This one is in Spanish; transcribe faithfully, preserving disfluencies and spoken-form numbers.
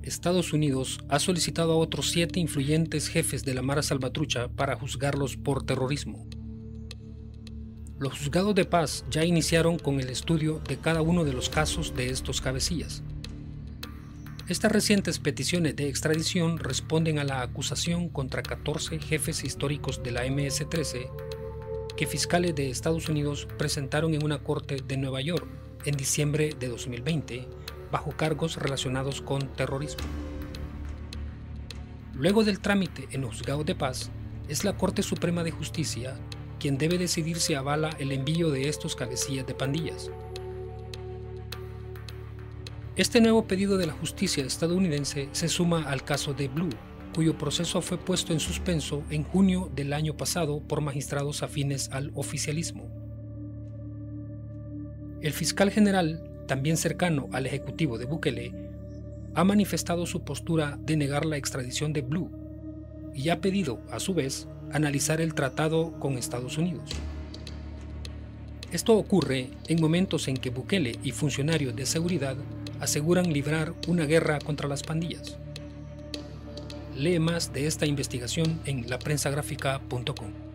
Estados Unidos ha solicitado a otros siete influyentes jefes de la Mara Salvatrucha para juzgarlos por terrorismo. Los juzgados de paz ya iniciaron con el estudio de cada uno de los casos de estos cabecillas. Estas recientes peticiones de extradición responden a la acusación contra catorce jefes históricos de la eme ese trece que fiscales de Estados Unidos presentaron en una corte de Nueva York en diciembre de dos mil veinte bajo cargos relacionados con terrorismo. Luego del trámite en los juzgados de paz, es la Corte Suprema de Justicia quien debe decidir si avala el envío de estos cabecillas de pandillas. Este nuevo pedido de la justicia estadounidense se suma al caso de Blue, cuyo proceso fue puesto en suspenso en junio del año pasado por magistrados afines al oficialismo. El fiscal general, también cercano al ejecutivo de Bukele, ha manifestado su postura de negar la extradición de Blue y ha pedido, a su vez, analizar el tratado con Estados Unidos. Esto ocurre en momentos en que Bukele y funcionarios de seguridad aseguran librar una guerra contra las pandillas. Lee más de esta investigación en la prensa gráfica punto com.